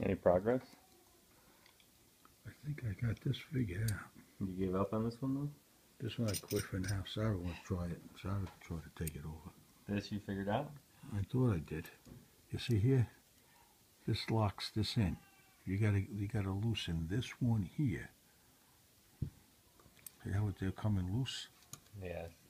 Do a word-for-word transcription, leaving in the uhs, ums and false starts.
Any progress? I think I got this figured out. You gave up on this one though? This one I quit for now. Sarah wants to try it. Sarah tried to take it over. This you figured out? I thought I did. You see here? This locks this in. You gotta you gotta loosen this one here. See how they're coming loose? Yeah.